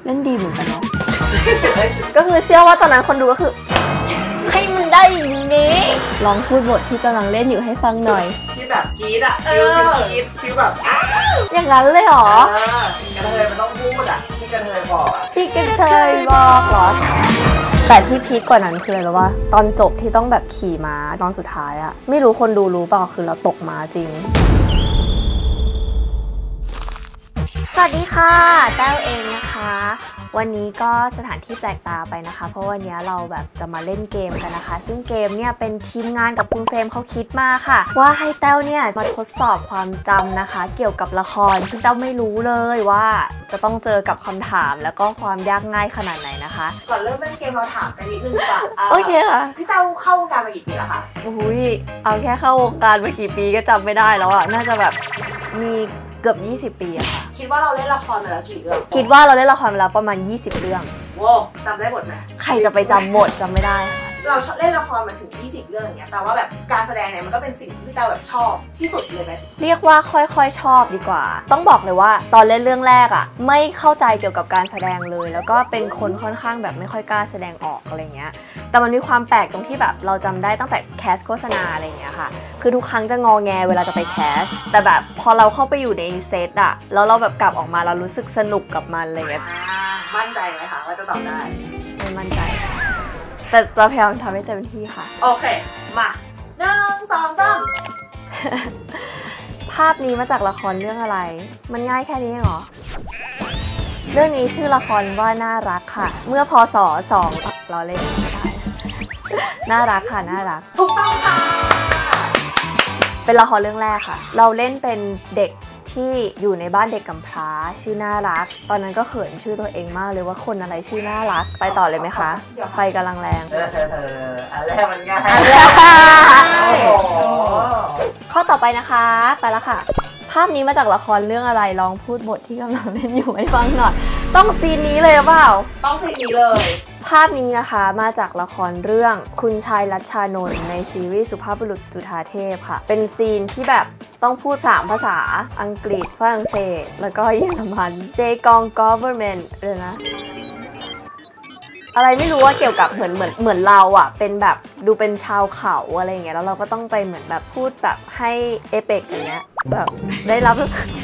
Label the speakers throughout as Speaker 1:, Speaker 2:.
Speaker 1: เล่นดีเหมือนกันเนาะ ก็คือเชื่อว่าตอนนั้นคนดูก็คือให้มันได้อย่างนี้ลองพูดบทที่กำลังเล่นอยู่ให้ฟังหน่อย
Speaker 2: ที่แบบกรี๊ดอะฟิลกรี๊ดฟิลแบบ
Speaker 1: อย่างนั้นเลยเหร
Speaker 2: อกระเทยมันต้องพูดอะที่กระเทยบอกอะ
Speaker 1: ที่กระเทยบอกเหรอแต่ที่พีคกว่านั้นคืออะไรรู้ป่ะตอนจบที่ต้องแบบขี่ม้าตอนสุดท้ายอะไม่รู้คนดูรู้เปล่าคือเราตกม้าจริงสวัสดีค่ะแต้วเองนะคะวันนี้ก็สถานที่แปลกตาไปนะคะเพราะวันนี้เราแบบจะมาเล่นเกมกันนะคะซึ่งเกมเนี่ยเป็นทีมงานกับคุณเฟรมเขาคิดมาค่ะว่าให้แต้วเนี่ยมาทดสอบความจำนะคะเกี่ยวกับละครซึ่งแต้วไม่รู้เลยว่าจะต้องเจอกับคำถามแล้วก็ความยากง่ายขนาดไหนนะคะ
Speaker 2: ก่อนเริ่มเล่นเกมเราถามกันนิดนึงก่อน
Speaker 1: โอเคค่ะ
Speaker 2: พี่แต้วเข้าวงการมากี่ปีแล้วคะ
Speaker 1: อุ้ยเอาแค่เข้าวงการมากี่ปีก็จำไม่ได้แล้วอะน่าจะแบบมีเกือบ20 ปีอะค่ะ
Speaker 2: คิดว่าเราเล่นละครมาแล้วกี่เรื่อง
Speaker 1: คิดว่าเราเล่นละครมาแล้วประมาณ20 เรื่อง
Speaker 2: โว้จำได้หมดไหม
Speaker 1: ใครจะไปจำหมดจำไม่ได้ค่ะ
Speaker 2: เราเล่นละครมาถึง20 เรื่องอย่างเงี้ยแปลว่าแบบการแสดงเนี่ยมันก็เป็นสิ่งที่พี่แต้วแบบชอบที่สุดเลยไหม
Speaker 1: เรียกว่าค่อยๆชอบดีกว่าต้องบอกเลยว่าตอนเล่นเรื่องแรกอะไม่เข้าใจเกี่ยวกับการแสดงเลยแล้วก็เป็นคนค่อนข้างแบบไม่ค่อยกล้าแสดงออกอะไรเงี้ยแต่มันมีความแปลกตรงที่แบบเราจำได้ตั้งแต่แคสโฆษณาอะไรเงี้ยค่ะคือทุกครั้งจะงอแงเวลาจะไปแคสแต่แบบพอเราเข้าไปอยู่ในเซตอะแล้วเราแบบกลับออกมาเรารู้สึกสนุกกับมันอะไรเงี้ย
Speaker 2: มั่นใจไหมคะว่าจะตอบได้
Speaker 1: ไม่มั่นใจแต่จะพยายามทำให้เต็มที่ค่ะ
Speaker 2: โอเคมา1 2 3
Speaker 1: ภาพนี้มาจากละครเรื่องอะไรมันง่ายแค่นี้เหรอเรื่องนี้ชื่อละครว่าน่ารักค่ะเมื่อพศ2เราเล่นไม่ได้น่ารักค่ะน่ารัก
Speaker 2: ถูกต้องค่ะ
Speaker 1: เป็นละครเรื่องแรกค่ะเราเล่นเป็นเด็กที่อยู่ในบ้านเด็กกำพร้าชื่อน่ารักตอนนั้นก็เขินชื่อตัวเองมากเลยว่าคนอะไรชื่อน่ารักไปต่อเลยไหมคะไฟกำลังแรง
Speaker 2: อันแรกมันง่าย
Speaker 1: ข้อต่อไปนะคะไปแล้วค่ะภาพนี้มาจากละครเรื่องอะไรลองพูดบทที่กำลังเล่นอยู่ให้ฟังหน่อยต้องซีนนี้เลยหรือเปล่า
Speaker 2: ต้องซีนนี้เลย
Speaker 1: ภาพนี้นะคะมาจากละครเรื่องคุณชายรัชชานนท์ในซีรีส์สุภาพบุรุษจุฑาเทพค่ะเป็นซีนที่แบบต้องพูด3 ภาษาอังกฤษฝรั่งเศสแล้วก็เยอรมันเซกอง government เลยนะอะไรไม่รู้ว่าเกี่ยวกับเหมือนเราอ่ะเป็นแบบดูเป็นชาวเขาอะไรอย่างเงี้ยแล้วเราก็ต้องไปเหมือนแบบพูดแบบให้เอเปกอย่างเงี้ยแบบได้รับ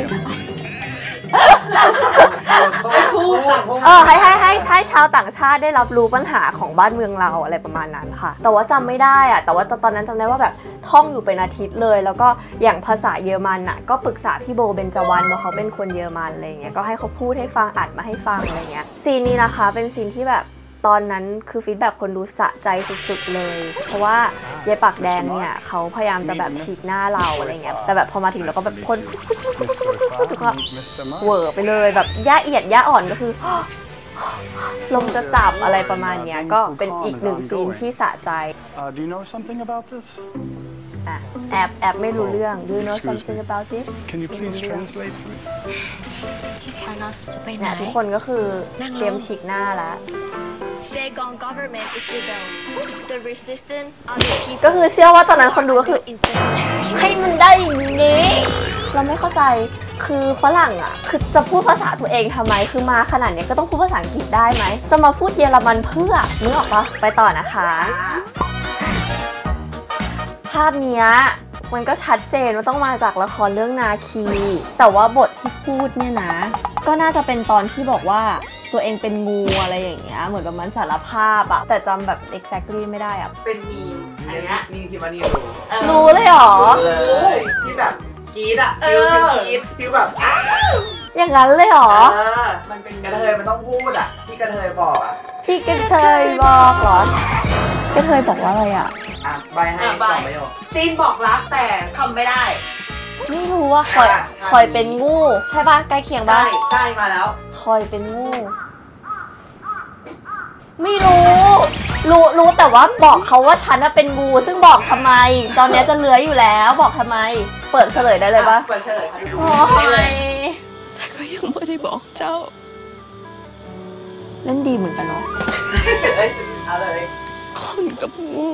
Speaker 1: ให้ชาวต่างชาติได้รับรู้ปัญหาของบ้านเมืองเราอะไรประมาณนั้นค่ะแต่ว่าจำไม่ได้อะแต่ว่าตอนนั้นจำได้ว่าแบบท่องอยู่เป็นอาทิตย์เลยแล้วก็อย่างภาษาเยอรมันอะก็ปรึกษาพี่โบเบญจวรรณเพราะเขาเป็นคนเยอรมันอะไรเงี้ยก็ให้เขาพูดให้ฟังอัดมาให้ฟังอะไรเงี้ยซีนนี้นะคะเป็นซีนที่แบบตอนนั้นคือฟีดแบ็กคนดูสะใจสุดๆเลยเพราะว่ายายปากแดงเนี่ยเขาพยายามจะแบบฉีกหน้าเราอะไรเงี้ยแต่แบบพอมาถึงเราก็แบบพ่นสุดๆก็เวอร์ไปเลยแบบย่าเอียดย่าอ่อนก็คือลมจะจับอะไรประมาณเนี้ยก็เป็นอีกหนึ่งซีนที่สะใจแอบไม่รู้เรื่อง Do you know something about this
Speaker 3: Can you please translate
Speaker 1: เนี่ยทุกคนก็คือเตรียมฉีกหน้าแล้วก็คือเชื่อว่าตอนนั้นคนดูก็คือให้มันได้อย่างนี้เราไม่เข้าใจคือฝรั่งอ่ะคือจะพูดภาษาตัวเองทำไมคือมาขนาดนี้ก็ต้องพูดภาษาอังกฤษได้ไหมจะมาพูดเยอรมันเพื่อนึกออกปะไปต่อนะคะภาพนี้มันก็ชัดเจนว่าต้องมาจากละครเรื่องนาคีแต่ว่าบทที่พูดเนี่ยนะก็น่าจะเป็นตอนที่บอกว่าตัวเองเป็นงูอะไรอย่างเงี้ยเหมือนกับมันสารภาพอะแต่จำแบบ exactly ไม่ได้อะ
Speaker 2: เป็นมีอันนี้นี่ที่มันนี่
Speaker 1: รู้เลยหรอ
Speaker 2: เลยที่แบบกรี๊ดอะฟิลกรี๊ดฟิลแบบ
Speaker 1: อย่างนั้นเลยหรอ
Speaker 2: มันเป็นกระเทยมันต้องพูดอะที่กระเทยบอกอะ
Speaker 1: ที่กระเทยบอกเหรอกระเทยบอกว่าอะไรอะ
Speaker 2: ใบให้2 ประโยคซีนบอกรักแต่ทำไม่ได้
Speaker 1: ไม่รู้ว่าคอยเป็นงูใช่ป่ะใกล้เคียงบ้าง
Speaker 2: ใกล้มาแล้ว
Speaker 1: คอยเป็นงูไม่รู้แต่ว่าบอกเขาว่าฉันเป็นงูซึ่งบอกทำไมตอนนี้จะเลื้อยอยู่แล้วบอกทำไมเปิดเฉลยได้เลยปะ
Speaker 2: เปิดเฉลยค่ะ
Speaker 1: โอ้ย
Speaker 3: แต่ก็ยังไม่ได้บอกเจ้า
Speaker 1: เล่นดีเหมือนกันเนาะ
Speaker 2: เอาเลย
Speaker 3: คนกับงู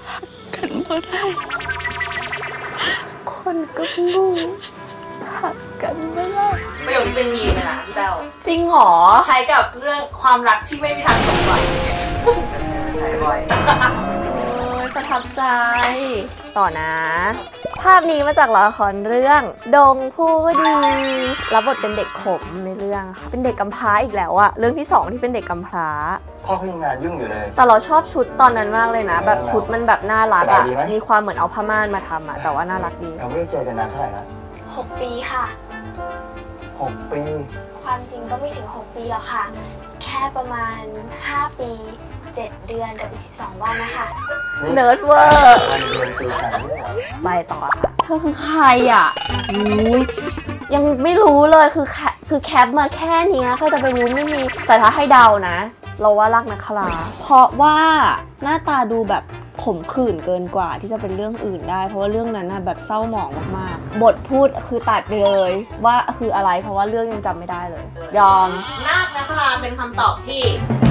Speaker 3: กันบ่ได้
Speaker 1: คนกับงูหักกันไม่ได้
Speaker 2: ประโยคนี้เป็นมีมเลยนะพี่แต้ว
Speaker 1: จริงเหรอ
Speaker 2: ใช้กับเรื่องความรักที่ไม่มีทางสมหวังใช้บ่อย
Speaker 1: โอ้ยประทับใจต่อนะ ภาพนี้มาจากละครเรื่องดงผู้ดีรับบทเป็นเด็กขมในเรื่องค่ะเป็นเด็กกำพร้าอีกแล้วอะเรื่องที่2ที่เป็นเด็กกำพร้า
Speaker 4: พ่อเขายังงานยุ่งอยู่เลย
Speaker 1: แต่เราชอบชุดตอนนั้นมากเลยนะแบบชุดมันแบบน่ารักอะ
Speaker 4: สบายดีไหม
Speaker 1: มีความเหมือนเอาผ้าม่านมาทำอะแต่ว่าน่ารักดี
Speaker 4: เราไม่ได้เจอกันนานเท่าไหร่นะ
Speaker 5: 6 ปีค่ะ
Speaker 4: 6 ปี
Speaker 5: ความจริงก็ไม่ถึง 6 ปีหรอกค่ะ แค่ประมาณ 5 ปี 7 เดือนกับอีก12 วันนะคะ
Speaker 1: เนิร์ดเวอร์
Speaker 4: วันเดือนปีขนาดนี้เลยเหรอ
Speaker 1: ไปต่อค่ะเธอคือใครอ่ะอุ้ยยังไม่รู้เลยคือแคปมาแค่เนี้ยใครจะไปรู้ไม่มี แต่ถ้าให้เดานะ เราว่ารักนักคราเพราะว่าหน้าตาดูแบบขมขื่นเกินกว่าที่จะเป็นเรื่องอื่นได้ เพราะว่าเรื่องนั้นน่ะแบบเศร้าหมองมากๆ บทพูดคือตัดไปเลยว่าคืออะไรเพราะว่าเรื่องยังจำไม่ได้เลย ยอม
Speaker 2: นาคนคราเป็นคำตอบที่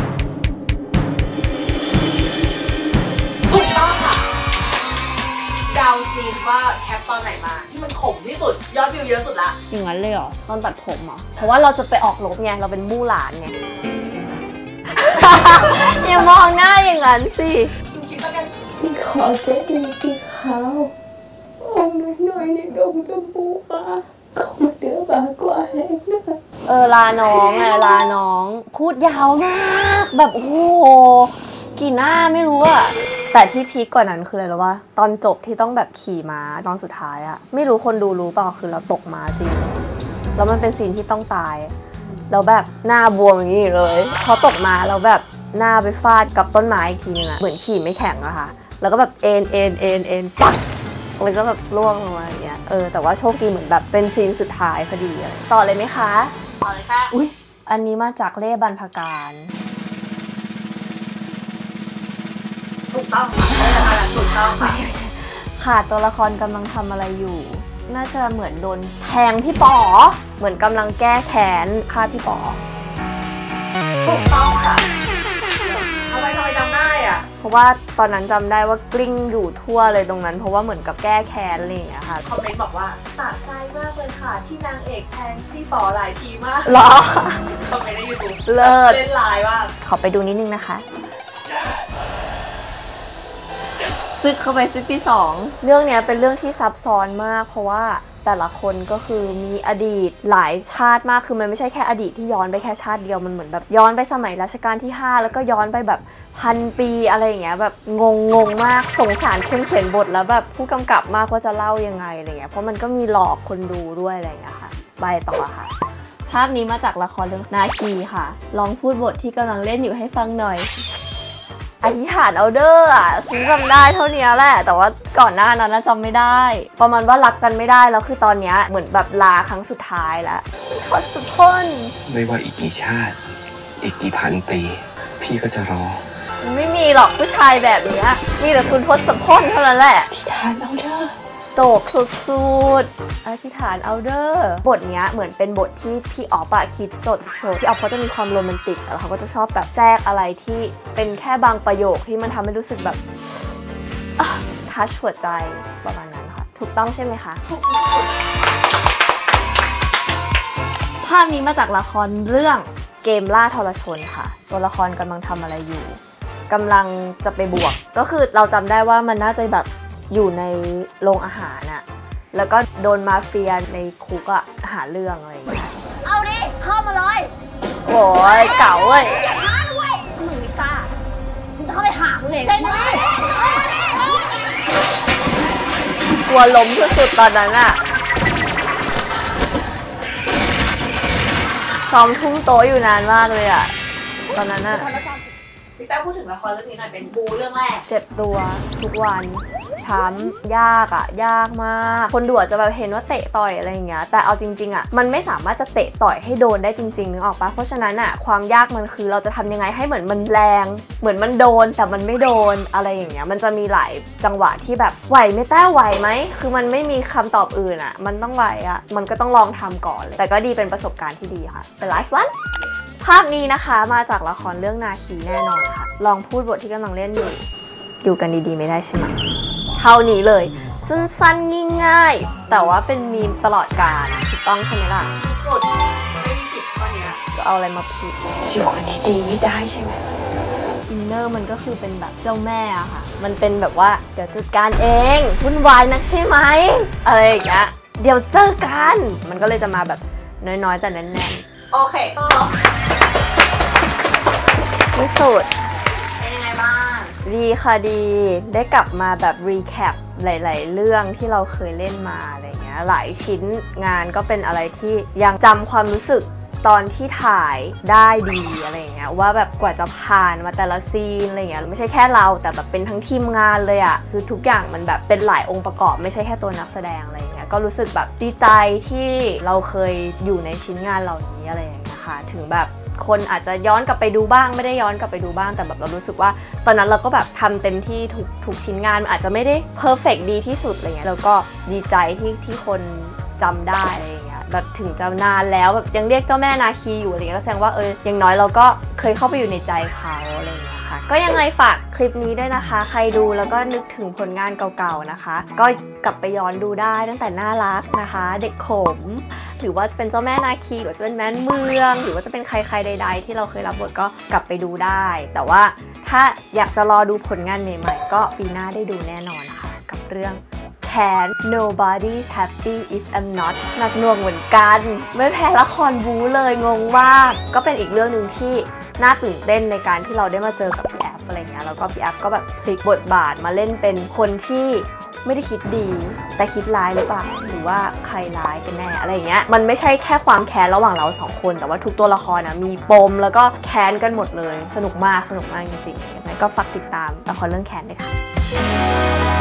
Speaker 2: ถูกต้องค่ะเดาซีนว่าแคปตอนไหนมาที่มันขมที่สุดยอดวิวเยอะสุดละ
Speaker 1: อย่างนั้นเลยเหรอตอนตัดผมเหรอเพราะว่าเราจะไปออกรบไงเราเป็นมู่หลานไง อย่ามองหน้าอย่างนั้นสิ
Speaker 2: ดูคิดแล้วกัน
Speaker 3: ขอเจ๊ดีสีขาวองค์น้อยๆในดงชมพูฟ้าเขามาเดือบากว่าแห้งนะคะ
Speaker 1: ลาน้องไงลาน้องพูดยาวมากแบบโอ้โหกี่หน้าไม่รู้อะแต่ที่พีคกว่านั้นคืออะไรรู้ป่ะตอนจบที่ต้องแบบขี่ม้าตอนสุดท้ายอะไม่รู้คนดูรู้เปล่าคือเราตกม้าจริงแล้วมันเป็นซีนที่ต้องตายแล้วแบบหน้าบวมอย่างนี้เลยพอตกม้าแล้วแบบหน้าไปฟาดกับต้นไม้อีกทีนึงอะเหมือนขี่ไม่แข็งอะค่ะแล้วก็แบบเอ็นปักแล้วก็แบบร่วงลงมาอย่างเงี้ยแต่ว่าโชคดีเหมือนแบบเป็นซีนสุดท้ายพอดีอะไรต่อเลยไหมคะ
Speaker 2: ต่อเลยค่ะ
Speaker 1: อุ๊ยอันนี้มาจากเล่บรรพการ
Speaker 2: ถูกต้องค่ะถูกต้องค่ะ
Speaker 1: ค่ะตัวละครกำลังทำอะไรอยู่ น่าจะเหมือนโดนแทงพี่ป๋อเหมือนกำลังแก้แค้นฆ่าพี่ป๋อ
Speaker 2: ถูกต้องค่ะทำไมจำได้อ่ะ
Speaker 1: เพราะว่าตอนนั้นจำได้ว่ากลิ้งอยู่ทั่วเลยตรงนั้นเพราะว่าเหมือนกับแก้แค้นอะไรอย่างเงี้ยค่ะ
Speaker 2: คอมเมนต์บอกว่าสะใจมากเลยค่ะที่นางเอกแทงพี่ป๋อหลายทีมาก
Speaker 1: หรอ
Speaker 2: คอมเมนต์ในยูทูบ
Speaker 1: เลิศ
Speaker 2: เล่นไลน์ว่า
Speaker 1: ขอไปดูนิดนึงนะคะซึกเข้าไปซึกที่2เรื่องเนี้ยเป็นเรื่องที่ซับซ้อนมากเพราะว่าแต่ละคนก็คือมีอดีตหลายชาติมากคือมันไม่ใช่แค่อดีตที่ย้อนไปแค่ชาติเดียวมันเหมือนแบบย้อนไปสมัยรัชกาลที่5แล้วก็ย้อนไปแบบ1,000 ปีอะไรอย่างเงี้ยแบบงงมากสงสารคนเขียนบทแล้วแบบผู้กำกับมากว่าจะเล่ายังไงอะไรเงี้ยเพราะมันก็มีหลอกคนดูด้วยอะไรอย่างเงี้ยค่ะไปต่อค่ะภาพนี้มาจากละครเรื่องนาคีค่ะลองพูดบทที่กำลังเล่นอยู่ให้ฟังหน่อยอธิษฐานเอาเด้ออะฉันจำได้เท่านี้แหละแต่ว่าก่อนหน้านั้นจำไม่ได้ประมาณว่ารักกันไม่ได้แล้วคือตอนเนี้ยเหมือนแบบลาครั้งสุดท้ายแล้วทศพล
Speaker 6: ไม่ว่าอีกกี่ชาติ อีกกี่พันปี พี่ก็จะรอ
Speaker 1: ไม่มีหรอกผู้ชายแบบเนี้ยมีแต่คุณทศพลเท่านั้นแหละ
Speaker 3: ที่ทานเอาเด้อ
Speaker 1: โศกสุดๆอธิษฐานเอาเด้อบทเนี้ยเหมือนเป็นบทที่พี่ออฟคิดสดพี่ออฟเขาจะมีความโรแมนติกแล้วเขาก็จะชอบแบบแทรกอะไรที่เป็นแค่บางประโยคที่มันทำให้รู้สึกแบบทัชหัวใจประมาณนั้นค่ะถูกต้องใช่ไหมคะ
Speaker 2: ถูกที่สุด
Speaker 1: ภาพนี้มาจากละครเรื่องเกมล่าทรชนค่ะตัวละครกำลังทำอะไรอยู่กำลังจะไปบวกก็คือเราจำได้ว่ามันน่าจะแบบอยู่ในโรงอาหารอะแล้วก็โดนมาเฟียในคุกอะหาเรื่องอะไรอย่างเงี้ย
Speaker 5: เอาดิ เข้ามาเลย
Speaker 1: โอ้ยเก๋าเว้ย
Speaker 5: ถ้ามึงไม่กล้า มึงจะเข้าไปหามึงเองใจมาดิ
Speaker 1: กลัวล้มสุดๆตอนนั้นอะซ้อมทุ่มโต๊ะอยู่นานมากเลยอะตอนนั้นอะ
Speaker 2: พี่แต้วพูดถึงละครเรื่องนี้หน่อยเป็นบูเรื่องแรก
Speaker 1: เจ็บตัวทุกวันช้ำยากอะยากมากคนดูอาจจะแบบเห็นว่าเตะต่อยอะไรอย่างเงี้ยแต่เอาจริงๆอะมันไม่สามารถจะเตะต่อยให้โดนได้จริงๆนึกออกปะเพราะฉะนั้นอะความยากมันคือเราจะทำยังไงให้เหมือนมันแรงเหมือนมันโดนแต่มันไม่โดนอะไรอย่างเงี้ยมันจะมีหลายจังหวะที่แบบไหวไหมแต้วไหวไหมคือมันไม่มีคำตอบอื่นอะมันต้องไหวอะมันก็ต้องลองทำก่อนเลยแต่ก็ดีเป็นประสบการณ์ที่ดีค่ะเป็น last one ภาพนี้นะคะมาจากละครเรื่องนาคีแน่นอนค่ะลองพูดบทที่กำลังเล่นอยู่ดูกันดีๆไม่ได้ใช่ไหมเท่านี้เลยสั้นๆง่ายๆแต่ว่าเป็นมีมตลอดกาลถูกต้องใช่ไหมล่ะ
Speaker 2: สุดไม่มีผิดข้อเนี้ย
Speaker 1: จะเอาอะไรมาผิด
Speaker 3: อยู่คนที่ดีไม่ได้ใช่ไหม
Speaker 1: อินเนอร์มันก็คือเป็นแบบเจ้าแม่อะค่ะมันเป็นแบบว่าเดี๋ยวจัดการเองวุ่นวายนักใช่ไหมอะไรอย่างเงี้ยเดี๋ยวเจอกันมันก็เลยจะมาแบบน้อยๆแต่แน่น
Speaker 2: โอเคจบ
Speaker 1: ๆที่สุด
Speaker 2: เป็นยังไงบ้าง
Speaker 1: ดีค่ะดีได้กลับมาแบบรีแคปหลายๆเรื่องที่เราเคยเล่นมาอะไรเงี้ยหลายชิ้นงานก็เป็นอะไรที่ยังจำความรู้สึกตอนที่ถ่ายได้ดีอะไรเงี้ยว่าแบบกว่าจะผ่านมาแต่ละซีนอะไรเงี้ยไม่ใช่แค่เราแต่แบบเป็นทั้งทีมงานเลยอะคือทุกอย่างมันแบบเป็นหลายองค์ประกอบไม่ใช่แค่ตัวนักแสดงอะไรเงี้ยก็รู้สึกแบบดีใจที่เราเคยอยู่ในชิ้นงานเหล่านี้อะไรอย่างเงี้ยค่ะถึงแบบคนอาจจะย้อนกลับไปดูบ้างไม่ได้ย้อนกลับไปดูบ้างแต่แบบเรารู้สึกว่าตอนนั้นเราก็แบบทำเต็มที่ทุกชิ้นงานอาจจะไม่ได้เพอร์เฟกต์ดีที่สุดอะไรเงี้ยแล้วก็ดีใจที่คนจำได้อะไรเงี้ยแบบถึงจะนานแล้วแบบยังเรียกเจ้าแม่นาคีอยู่อะไรเงี้ยก็แสดงว่าอย่างน้อยเราก็เคยเข้าไปอยู่ในใจเขาอะไรเงี้ยค่ะก็ยังไงฝากคลิปนี้ด้วยนะคะใครดูแล้วก็นึกถึงผลงานเก่าๆนะคะก็กลับไปย้อนดูได้ตั้งแต่น่ารักนะคะเด็กขมหรือว่าจะเป็นเจ้าแม่นาคีหรือจะเป็นแม่เมืองหรือว่าจะเป็นใครๆใดๆที่เราเคยรับบทก็กลับไปดูได้แต่ว่าถ้าอยากจะรอดูผลงานใหม่ๆก็ปีหน้าได้ดูแน่นอนนะคะกับเรื่องCan Nobody's Happy If I'm Not หนักหน่วงเหมือนกันไม่แพ้ละครบู๊เลยงงมากก็เป็นอีกเรื่องหนึ่งที่น่าตื่นเต้นในการที่เราได้มาเจอกับพี่แอฟอะไรเงี้ยแล้วก็พี่แอฟก็แบบพลิกบทบาทมาเล่นเป็นคนที่ไม่ได้คิดดีแต่คิดร้ายหรือเปล่าหรือว่าใครร้ายกันแน่อะไรเงี้ยมันไม่ใช่แค่ความแค้นระหว่างเราสองคนแต่ว่าทุกตัวละครนะมีปมแล้วก็แค้นกันหมดเลยสนุกมากจริงๆยังไงก็ฝากติดตามละครเรื่องแค้นด้วยค่ะ